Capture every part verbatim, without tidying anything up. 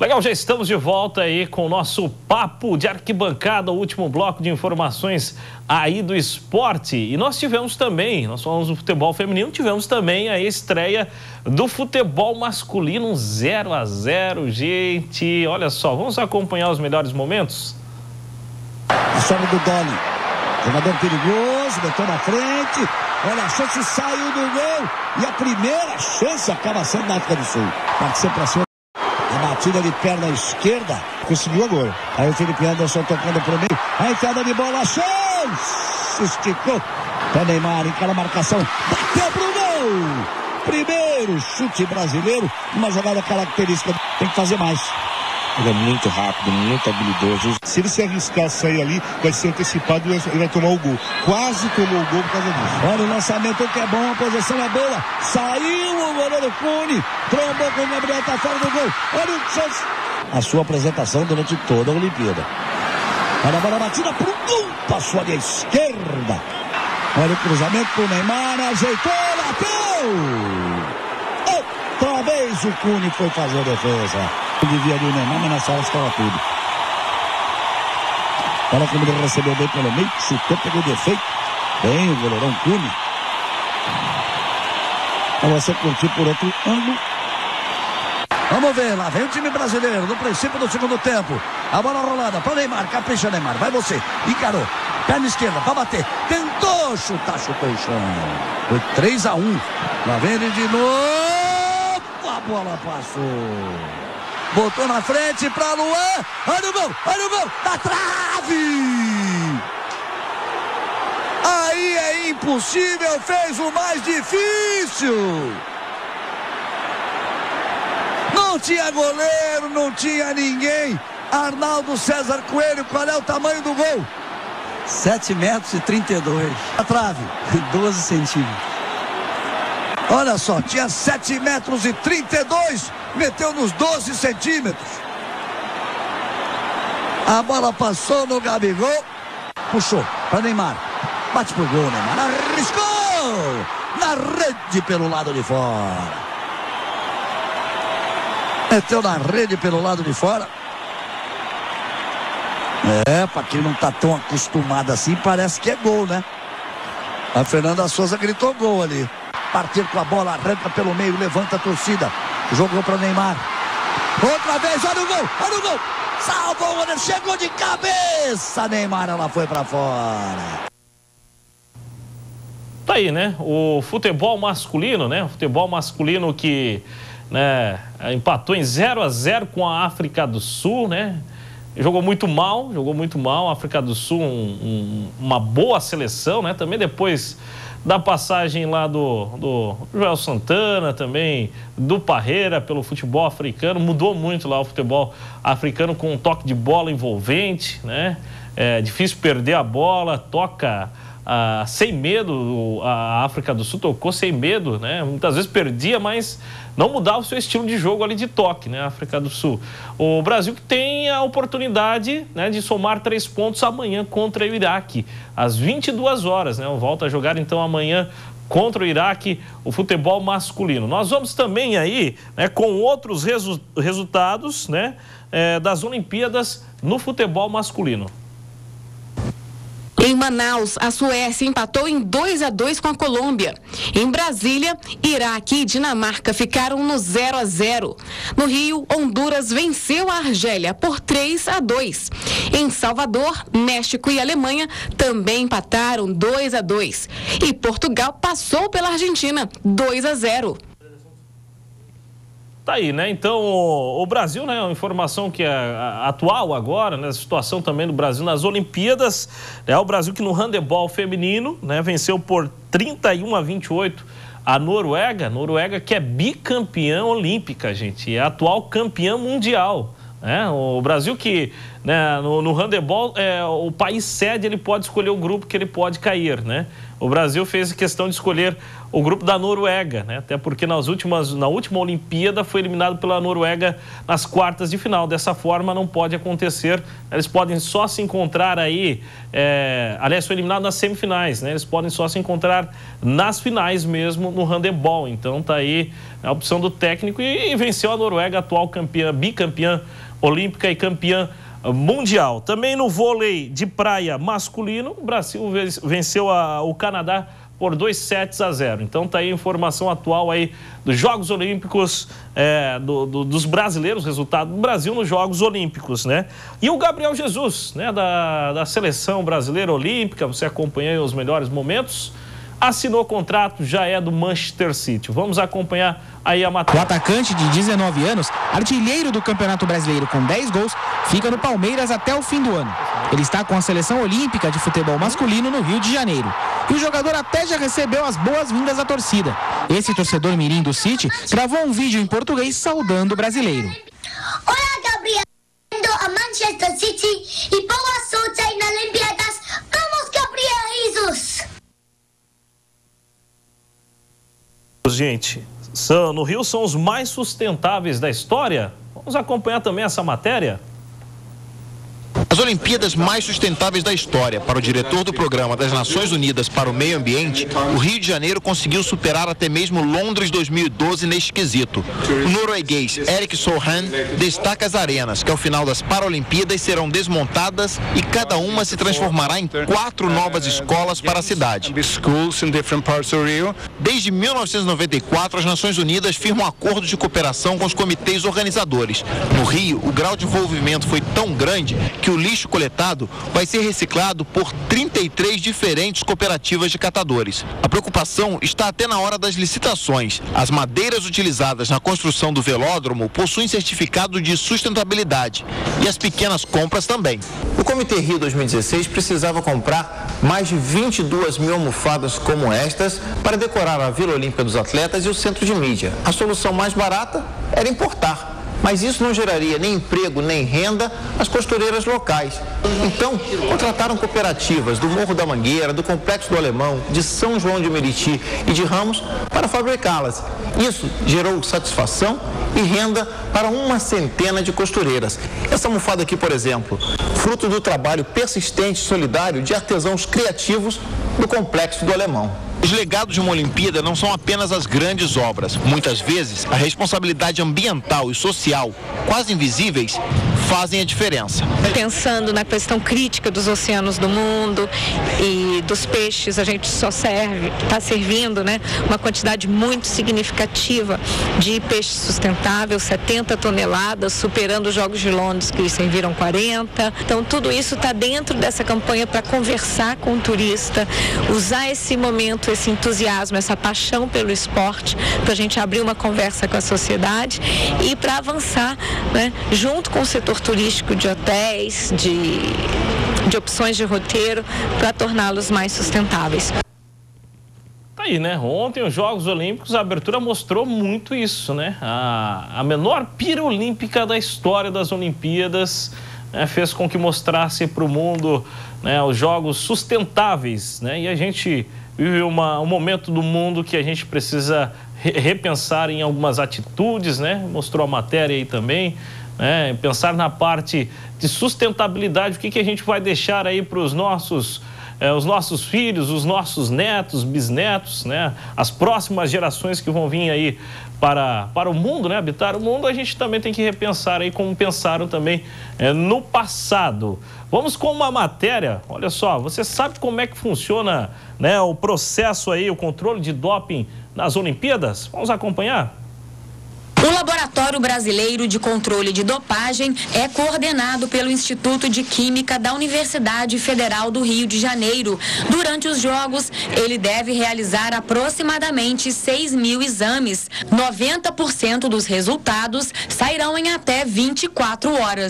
Legal, já estamos de volta aí com o nosso Papo de Arquibancada, o último bloco de informações aí do esporte. E nós tivemos também, nós falamos do futebol feminino, tivemos também a estreia do futebol masculino zero a zero, gente. Olha só, vamos acompanhar os melhores momentos? A sobra do Doni, jogador perigoso, botou na frente, olha a chance, saiu do gol. E a primeira chance acaba sendo na África do Sul. Participa pra cima. A batida de perna esquerda, conseguiu a gol. Aí o Felipe Anderson tocando pro meio. A enfiada de bola, chance! Esticou. Pé Neymar, encara a marcação. Bateu pro gol! Primeiro chute brasileiro. Uma jogada característica. Tem que fazer mais. Ele é muito rápido, muito habilidoso. Se ele se arriscar a sair ali, vai ser antecipado e ele vai tomar o gol. Quase tomou o gol por causa disso. Olha o lançamento que é bom, a posição é boa. Saiu o goleiro Cune. Trombou com o Gabriel, tá fora do gol. Olha o chance. A sua apresentação durante toda a Olimpíada. Olha a bola batida pro gol. Passou ali à esquerda. Olha o cruzamento pro Neymar. Ajeitou, bateu. Outra vez o Cune foi fazer a defesa. Devia ali o Neymar, mas nessa hora estava tudo. Olha como ele recebeu bem pelo meio, chutou, pegou defeito. Bem o goleirão Cune. Para você curtir por outro ângulo. Vamos ver, lá vem o time brasileiro no princípio do segundo tempo. A bola rolada para Neymar, capricha Neymar, vai você, encarou. Perna esquerda para bater, tentou chutar, chutou o chão. Foi três a um. Lá vem ele de novo. A bola passou. Botou na frente para Luan. Olha o gol, olha o gol. Da trave. Aí é impossível. Fez o mais difícil. Não tinha goleiro, não tinha ninguém. Arnaldo César Coelho, qual é o tamanho do gol? sete metros e trinta e dois. A trave. doze centímetros. Olha só, tinha sete metros e trinta e dois, meteu nos doze centímetros. A bola passou no Gabigol, puxou para Neymar, bate pro gol, Neymar, arriscou na rede pelo lado de fora. Meteu na rede pelo lado de fora. É, para quem não tá tão acostumado assim, parece que é gol, né? A Fernanda Souza gritou gol ali. Partir com a bola, arranca pelo meio, levanta a torcida. Jogou para Neymar. Outra vez, olha o gol, olha o gol. Salvou o goleiro, chegou de cabeça. Neymar, ela foi para fora. Tá aí, né? O futebol masculino, né? O futebol masculino que, né, empatou em zero a zero com a África do Sul, né? Jogou muito mal, jogou muito mal. A África do Sul, um, um, uma boa seleção, né? Também depois da passagem lá do, do Joel Santana, também do Parreira pelo futebol africano, mudou muito lá o futebol africano com um toque de bola envolvente, né? É difícil perder a bola, toca ah, sem medo, a África do Sul tocou sem medo, né? Muitas vezes perdia, mas não mudava o seu estilo de jogo ali de toque, né? A África do Sul. O Brasil que tem a oportunidade, né, de somar três pontos amanhã contra o Iraque, às vinte e duas horas, né? Volta a jogar então amanhã contra o Iraque, o futebol masculino. Nós vamos também aí, né, com outros resu resultados, né, é, das Olimpíadas no futebol masculino. Em Manaus, a Suécia empatou em dois a dois com a Colômbia. Em Brasília, Iraque e Dinamarca ficaram no zero a zero. No Rio, Honduras venceu a Argélia por três a dois. Em Salvador, México e Alemanha também empataram dois a dois. E Portugal passou pela Argentina dois a zero. Tá aí, né? Então, o, o Brasil, né? Uma informação que é atual agora, né? A situação também do Brasil nas Olimpíadas, né? O Brasil que no handebol feminino, né? Venceu por trinta e um a vinte e oito a Noruega. Noruega que é bicampeã olímpica, gente. É atual campeã mundial, né? O Brasil que né, no, no handebol, é, o país sede ele pode escolher o grupo que ele pode cair, né? O Brasil fez questão de escolher o grupo da Noruega, né? Até porque nas últimas, na última Olimpíada foi eliminado pela Noruega nas quartas de final. Dessa forma não pode acontecer. Eles podem só se encontrar aí, é, aliás, foi eliminado nas semifinais, né? Eles podem só se encontrar nas finais mesmo no handebol. Então tá aí a opção do técnico e, e venceu a Noruega, atual campeã, bicampeã olímpica e campeã mundial. Também no vôlei de praia masculino, o Brasil venceu a, o Canadá por dois sets a zero. Então tá aí a informação atual aí dos Jogos Olímpicos, é, do, do, dos brasileiros, resultado do Brasil nos Jogos Olímpicos, né? E o Gabriel Jesus, né, da, da seleção brasileira olímpica, você acompanhou os melhores momentos, assinou contrato, já é do Manchester City. Vamos acompanhar aí a matéria. O atacante de dezenove anos, artilheiro do Campeonato Brasileiro com dez gols, fica no Palmeiras até o fim do ano. Ele está com a seleção olímpica de futebol masculino no Rio de Janeiro. E o jogador até já recebeu as boas-vindas da torcida. Esse torcedor mirim do City gravou um vídeo em português saudando o brasileiro. Olá, Gabriel, a Manchester City e boa sorte aí na Olimpíadas. Vamos, Gabriel Jesus! Gente, são, no Rio são os mais sustentáveis da história. Vamos acompanhar também essa matéria. As Olimpíadas mais sustentáveis da história. Para o diretor do Programa das Nações Unidas para o Meio Ambiente, o Rio de Janeiro conseguiu superar até mesmo Londres dois mil e doze neste quesito. O norueguês Erik Solheim destaca as arenas, que ao final das Paralimpíadas serão desmontadas e cada uma se transformará em quatro novas escolas para a cidade. Desde mil novecentos e noventa e quatro, as Nações Unidas firmam acordos de cooperação com os comitês organizadores. No Rio, o grau de envolvimento foi tão grande que o lixo coletado vai ser reciclado por trinta e três diferentes cooperativas de catadores. A preocupação está até na hora das licitações. As madeiras utilizadas na construção do velódromo possuem certificado de sustentabilidade e as pequenas compras também. O Comitê Rio dois mil e dezesseis precisava comprar mais de vinte e duas mil almofadas como estas para decorar a Vila Olímpica dos Atletas e o centro de mídia. A solução mais barata era importar. Mas isso não geraria nem emprego, nem renda às costureiras locais. Então, contrataram cooperativas do Morro da Mangueira, do Complexo do Alemão, de São João de Meriti e de Ramos para fabricá-las. Isso gerou satisfação e renda para uma centena de costureiras. Essa almofada aqui, por exemplo, fruto do trabalho persistente e solidário de artesãos criativos do Complexo do Alemão. Os legados de uma Olimpíada não são apenas as grandes obras. Muitas vezes, a responsabilidade ambiental e social, quase invisíveis, fazem a diferença. Pensando na questão crítica dos oceanos do mundo e dos peixes, a gente só serve, está servindo, né, uma quantidade muito significativa de peixe sustentável, setenta toneladas, superando os Jogos de Londres, que serviram quarenta. Então, tudo isso está dentro dessa campanha para conversar com o turista, usar esse momento, esse entusiasmo, essa paixão pelo esporte, para a gente abrir uma conversa com a sociedade e para avançar, né, junto com o setor turístico de hotéis, de, de opções de roteiro, para torná-los mais sustentáveis. Tá aí, né? Ontem, os Jogos Olímpicos, a abertura mostrou muito isso, né? A, a menor pira olímpica da história das Olimpíadas, né, fez com que mostrasse para o mundo, né, os jogos sustentáveis, né? E a gente vive uma, um momento do mundo que a gente precisa re repensar em algumas atitudes, né? Mostrou a matéria aí também, né? Pensar na parte de sustentabilidade, o que, que a gente vai deixar aí para os nossos, eh, os nossos filhos, os nossos netos, bisnetos, né? As próximas gerações que vão vir aí para, para o mundo, né? Habitar o mundo, a gente também tem que repensar aí como pensaram também eh, no passado. Vamos com uma matéria, olha só, você sabe como é que funciona, né, o processo aí, o controle de doping nas Olimpíadas? Vamos acompanhar? O Laboratório Brasileiro de Controle de Dopagem é coordenado pelo Instituto de Química da Universidade Federal do Rio de Janeiro. Durante os Jogos, ele deve realizar aproximadamente seis mil exames. noventa por cento dos resultados sairão em até vinte e quatro horas.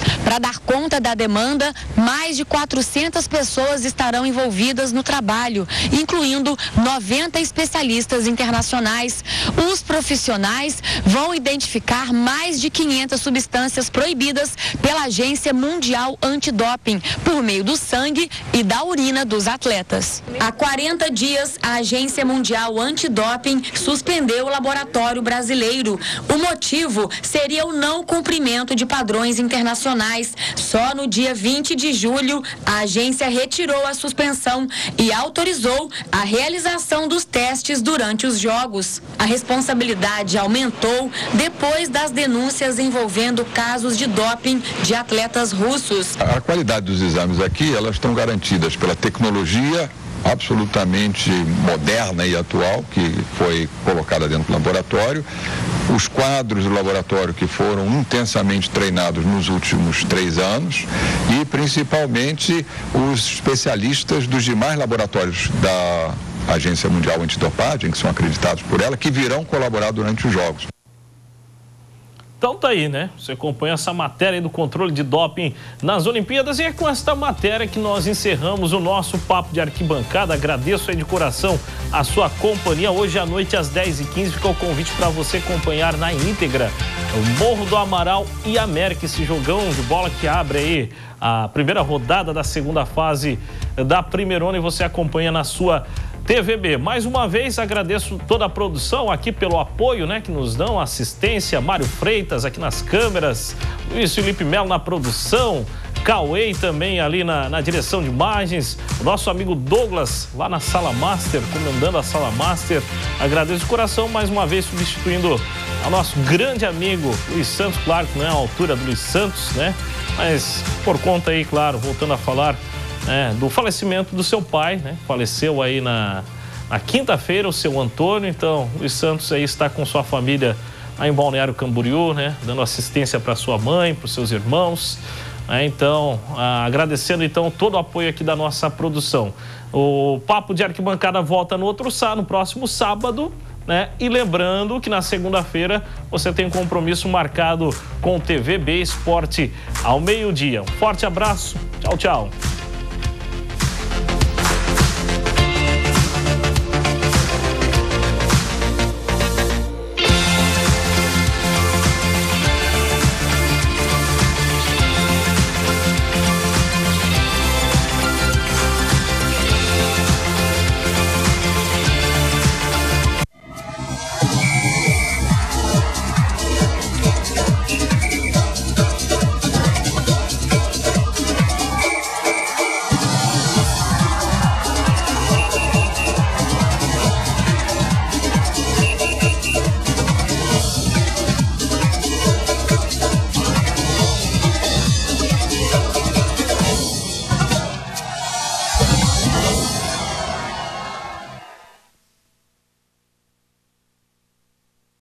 Para dar conta da demanda, mais de quatrocentas pessoas estarão envolvidas no trabalho, incluindo noventa especialistas internacionais. Os profissionais vão identificar mais de quinhentas substâncias proibidas pela Agência Mundial Antidoping, por meio do sangue e da urina dos atletas. Há quarenta dias, a Agência Mundial Antidoping suspendeu o laboratório brasileiro. O motivo seria o não cumprimento de padrões internacionais. Só no dia vinte de julho, a agência retirou a suspensão e autorizou a realização dos testes durante os jogos. A responsabilidade aumentou depois das denúncias envolvendo casos de doping de atletas russos. A qualidade dos exames aqui, elas estão garantidas pela tecnologia absolutamente moderna e atual que foi colocada dentro do laboratório, os quadros do laboratório que foram intensamente treinados nos últimos três anos e principalmente os especialistas dos demais laboratórios da Agência Mundial Antidopagem, que são acreditados por ela, que virão colaborar durante os jogos. Então tá aí, né? Você acompanha essa matéria aí do controle de doping nas Olimpíadas e é com esta matéria que nós encerramos o nosso Papo de Arquibancada. Agradeço aí de coração a sua companhia. Hoje à noite às dez e quinze fica o convite para você acompanhar na íntegra o Morro do Amaral e América, esse jogão de bola que abre aí a primeira rodada da segunda fase da Primeirona e você acompanha na sua T V B. Mais uma vez agradeço toda a produção aqui pelo apoio, né, que nos dão assistência, Mário Freitas aqui nas câmeras, Luiz Felipe Melo na produção, Cauê também ali na, na direção de imagens, o nosso amigo Douglas lá na Sala Master, comandando a Sala Master. Agradeço de coração mais uma vez substituindo ao nosso grande amigo Luiz Santos, claro que não é a altura do Luiz Santos, né, mas por conta aí, claro, voltando a falar É, do falecimento do seu pai, né? Faleceu aí na, na quinta-feira o seu Antônio, então o Luiz Santos aí está com sua família aí em Balneário Camboriú, né? Dando assistência para sua mãe, para os seus irmãos, né? Então, ah, agradecendo então todo o apoio aqui da nossa produção. O Papo de Arquibancada volta no outro sábado, no próximo sábado, né? E lembrando que na segunda-feira você tem um compromisso marcado com o T V B Esporte ao meio-dia. Um forte abraço, tchau, tchau.